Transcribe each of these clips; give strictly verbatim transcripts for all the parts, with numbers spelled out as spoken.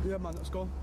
Yeah, man, let's go.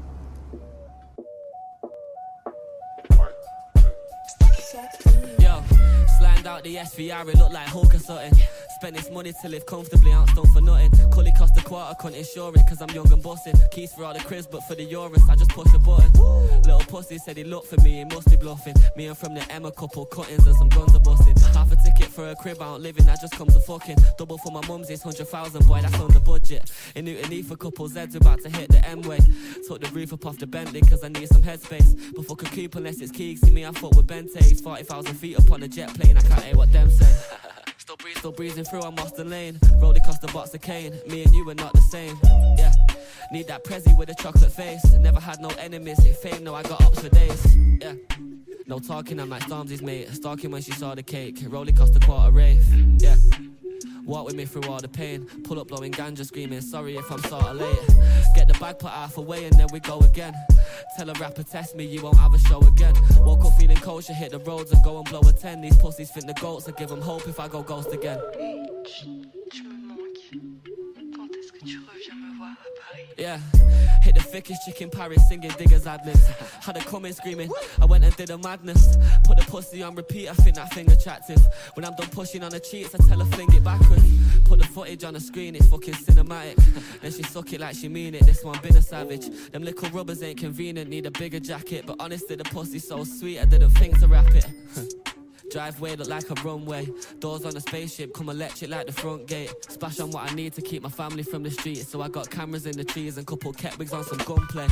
Yo, slimed out the S V R, it looked like Hulk or something. Spent this money to live comfortably, I don't for nothing. Cully cost a quarter, couldn't insure it, cause I'm young and busting. Keys for all the cribs, but for the Urus, I just push a button. Little pussy said he looked for me, he must be bluffing. Me and from the Emma couple, cuttings and some guns are busting. Half a ticket for a crib, I don't live in, I just come to fucking. Double for my mum's, it's hundred thousand, boy, that's on the budget. In Newton Heath, a couple Zeds about to hit the M-way. Took the roof up off the Bentley, cause I need some headspace. But fuck a coupe unless it's Keeks, see me, I fuck with Bente's. forty thousand feet up on a jet plane, I can't hear what them say. Still breathing, still breathing through on Moston Lane. Rolly cost a box of cane, me and you are not the same. Yeah, need that Prezi with a chocolate face. Never had no enemies, hit fame, no I got ups for days. Yeah, no talking, I'm like Stormzy's mate. Stalking when she saw the cake, Rolly cost a quarter rave. Yeah, walk with me through all the pain. Pull up blowing ganja screaming, sorry if I'm sorta late. Get the bag put half away and then we go again. Tell a rapper test me, you won't have a show again. Woke up feeling kosher, hit the roads and go and blow a ten. These pussies think the goats, I give them hope if I go ghost again. Hey, tu me manques. Quand est-ce que tu reviens me voir à Paris? Yeah, hit the thickest chick in Paris singing diggers ad-libs. Had her coming screaming, I went and did a madness. Put the pussy on repeat, I think that thing attractive. When I'm done pushing on the cheeks, I tell her fling it backwards. Put the footage on the screen, it's fucking cinematic. Then she suck it like she mean it, this one been a savage. Them little rubbers ain't convenient, need a bigger jacket. But honestly the pussy's so sweet, I didn't think to wrap it. Driveway look like a runway. Doors on a spaceship, come electric like the front gate. Splash on what I need to keep my family from the streets. So I got cameras in the trees and couple Ketwigs on some gunplay.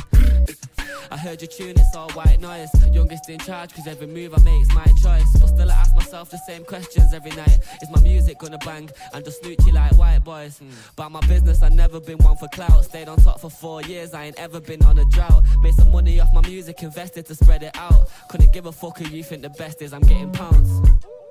I heard your tune, it's all white noise. Youngest in charge, cause every move I make's my choice. But still I ask myself the same questions every night. Is my music gonna bang? And just snoochie like white boys. About my business, I never been one for clout. Stayed on top for four years, I ain't ever been on a drought. Made some money off my music, invested to spread it out. Couldn't give a fuck who you think the best is, I'm getting pounds.